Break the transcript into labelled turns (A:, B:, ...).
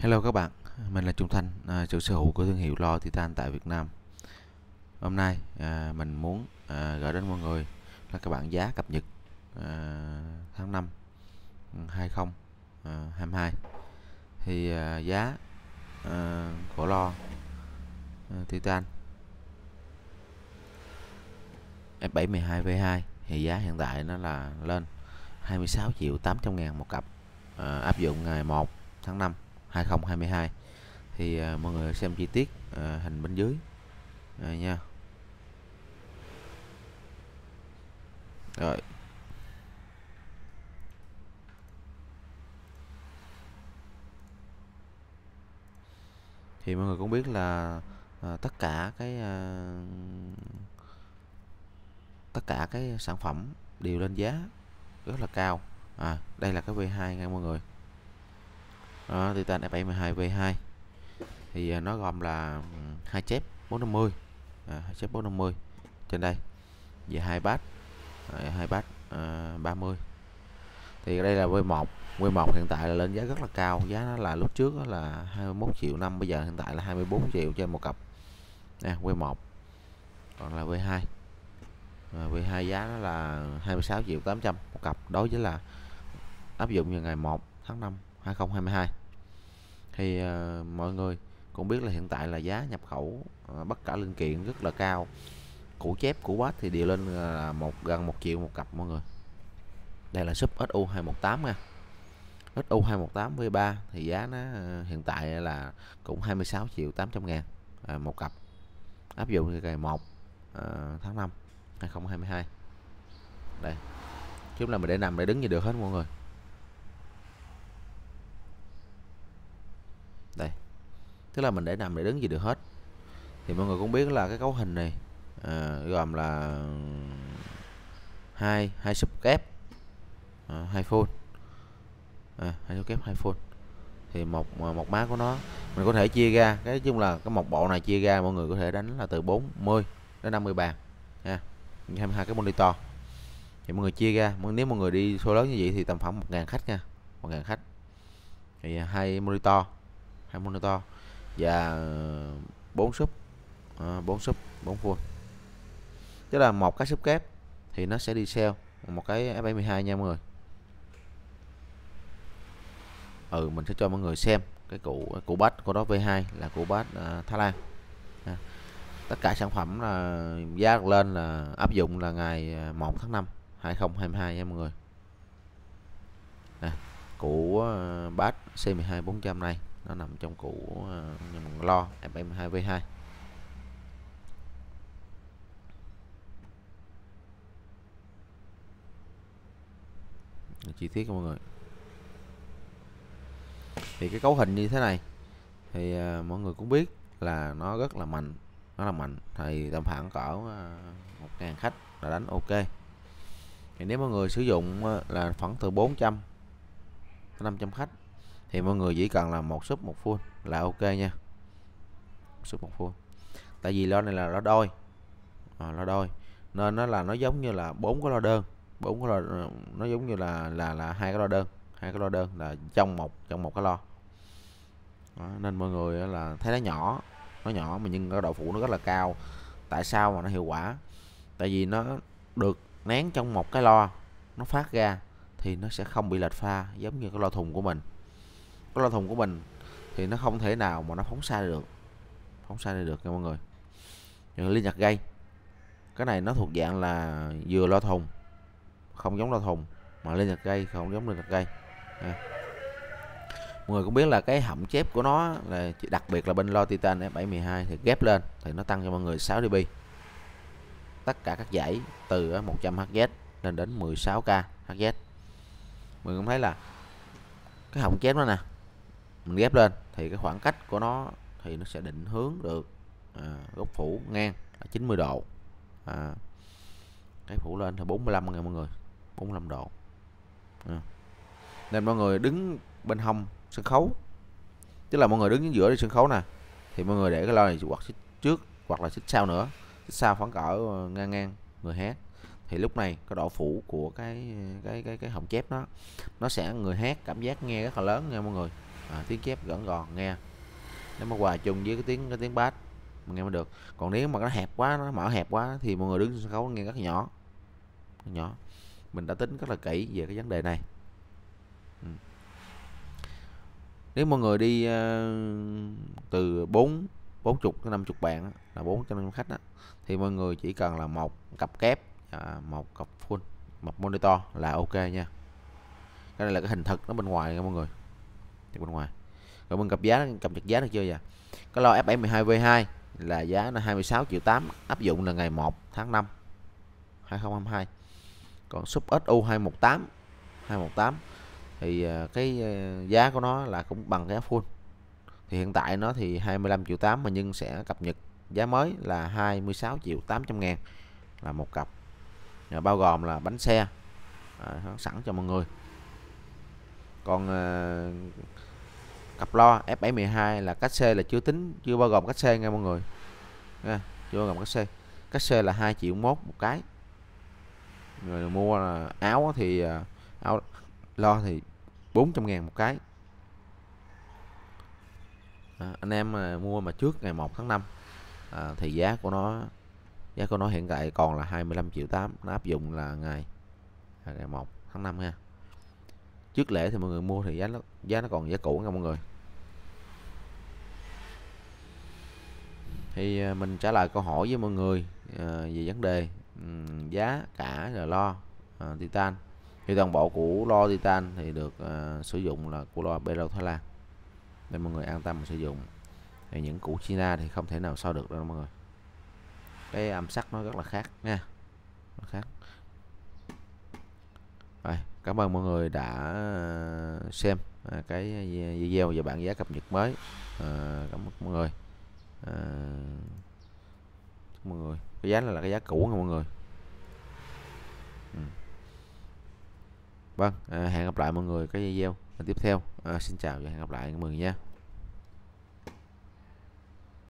A: Hello các bạn, mình là Trung Thanh, chủ sở hữu của thương hiệu loa Titan tại Việt Nam. Hôm nay mình muốn gửi đến mọi người là các bạn giá cập nhật tháng 5 2022. Thì giá của loa Titan F712V2 thì giá hiện tại nó là lên 26.800.000 một cặp, áp dụng ngày 1 tháng 5 2022. Thì mọi người xem chi tiết hình bên dưới nha. Rồi, thì mọi người cũng biết là tất cả cái sản phẩm đều lên giá rất là cao. Đây là cái V2 nha mọi người. Titan F712 V2 thì nó gồm là hai chép 450, hai chép 450 trên đây, và hai bát 30. Thì đây là V1 hiện tại là lên giá rất là cao, giá nó là lúc trước là 21 triệu năm, bây giờ hiện tại là 24 triệu trên một cặp nè, V1. Còn là V2, V2 giá nó là 26 triệu 800 một cặp, đối với là áp dụng vào ngày 1 tháng 5 2022. Thì mọi người cũng biết là hiện tại là giá nhập khẩu tất cả linh kiện rất là cao, củ chép củ bát thì đều lên là gần 1 triệu một cặp mọi người. Đây là sub SU218 nha. SU218 V3 thì giá nó hiện tại là cũng 26 triệu 800 ngàn một cặp, áp dụng ngày 1 tháng 5 2022. Đây, chứ là mình để nằm để đứng gì được hết mọi người. Đây, tức là mình để nằm để đứng gì được hết. Thì mọi người cũng biết là cái cấu hình này gồm là hai sub kép, hai full, hai sub kép hai full. Thì một má của nó mình có thể chia ra, cái chung là cái một bộ này chia ra mọi người có thể đánh là từ 40 đến 50 bàn nha, 22 cái monitor. Thì mọi người chia ra, nếu mọi người đi số lớn như vậy thì tầm khoảng 1.000 khách nha, 1.000 khách. Thì hai monitor và 4 sub, 4 full. Tức là một cái sub kép thì nó sẽ đi sale một cái F712 nha mọi người. Mình sẽ cho mọi người xem cái cụ bát của đó. V2 là cụ bát Thái Lan. Tất cả sản phẩm là giá lên là áp dụng là ngày 1 tháng 5 2022 nha mọi người. Cụ bát C12 400 này nó nằm trong cụ lo F712 V2. Chi tiết của mọi người. Thì cái cấu hình như thế này thì mọi người cũng biết là nó rất là mạnh, thì tầm khoảng cỡ 1.000 khách là đánh ok. Thì nếu mọi người sử dụng là khoảng từ 400 đến 500 khách thì mọi người chỉ cần là một sub một full là ok nha, sub một full. Tại vì lo này là lo đôi, nên nó giống như là 4 cái lo đơn, nó giống như là hai cái lo đơn là trong một cái lo. Nên mọi người là thấy nó nhỏ mà nhưng cái độ phủ nó rất là cao. Tại sao mà nó hiệu quả? Tại vì nó được nén trong một cái lo, nó phát ra thì nó sẽ không bị lệch pha giống như cái lo thùng của mình. Cái lo thùng của mình thì nó không thể nào mà nó phóng sai được nha mọi người. Liên nhật gây, cái này nó thuộc dạng là vừa lo thùng không giống lo thùng, mà liên nhật gây không giống liên nhật gây. Mọi người cũng biết là cái họng chép của nó là đặc biệt là bên lo Titan F712 thì ghép lên thì nó tăng cho mọi người 6 dB. Tất cả các dãy từ 100 Hz lên đến 16k Hz. Mình cũng thấy là cái họng chép đó nè, mình ghép lên thì cái khoảng cách của nó thì nó sẽ định hướng được góc phủ ngang là 90 độ. Cái phủ lên thì 45 nha mọi người, 45 độ. Nên mọi người đứng bên hông sân khấu, tức là mọi người đứng giữa sân khấu nè, thì mọi người để cái lo này hoặc xích trước hoặc là xích sau nữa, xích sau khoảng cỡ ngang người hát. Thì lúc này cái độ phủ của cái họng chép nó sẽ người hát cảm giác nghe rất là lớn nha mọi người. tiếng chép gọn gòn nghe, nếu mà hòa chung với cái tiếng bass mình nghe mới được. Còn nếu mà nó hẹp quá, nó mở hẹp quá thì mọi người đứng sân khấu nghe rất nhỏ, nhỏ. Mình đã tính rất là kỹ về cái vấn đề này. Nếu mọi người đi từ 40 tới 50 bạn là 400 khách đó, thì mọi người chỉ cần là một cặp kép, một cặp full, một monitor là ok nha. Cái này là cái hình thực nó bên ngoài nha mọi người, bên ngoài. Rồi mình cập nhật giá được chưa vậy? Cái lo F712V2 là giá là 26,8 triệu, áp dụng là ngày 1 tháng 5 2022. Còn Sub SU218 thì cái giá của nó là cũng bằng cái full. Thì hiện tại nó thì 25,8 triệu mà nhưng sẽ cập nhật giá mới là 26,8 triệu là một cặp, bao gồm là bánh xe sẵn cho mọi người. Còn cặp lo F712 là cách xe là chưa bao gồm cách xe nha mọi người nha, chưa bao gồm cách xe. Cách xe là 2,1 triệu một cái. Người mua là áo thì áo lo thì 400.000 một cái. Anh em mà mua mà trước ngày 1 tháng 5 thì giá của nó hiện tại còn là 25,8 triệu, nó áp dụng là ngày 1 tháng 5 nha. Trước lễ thì mọi người mua thì giá nó còn giá cũ nha mọi người. Thì mình trả lời câu hỏi với mọi người về vấn đề giá cả rồi lo Titan. Thì toàn bộ của lo Titan thì được sử dụng là của lo Bero Thái Lan, nên mọi người an tâm mà sử dụng. Thì những củ China thì không thể nào so được đâu mọi người, cái âm sắc nó rất là khác nha, nó khác. Rồi, cảm ơn mọi người đã xem cái video về bảng giá cập nhật mới. Cảm ơn mọi người. Mọi người, cái giá này là cái giá cũ nha mọi người. Vâng, hẹn gặp lại mọi người cái video tiếp theo. Xin chào và hẹn gặp lại mọi người nha.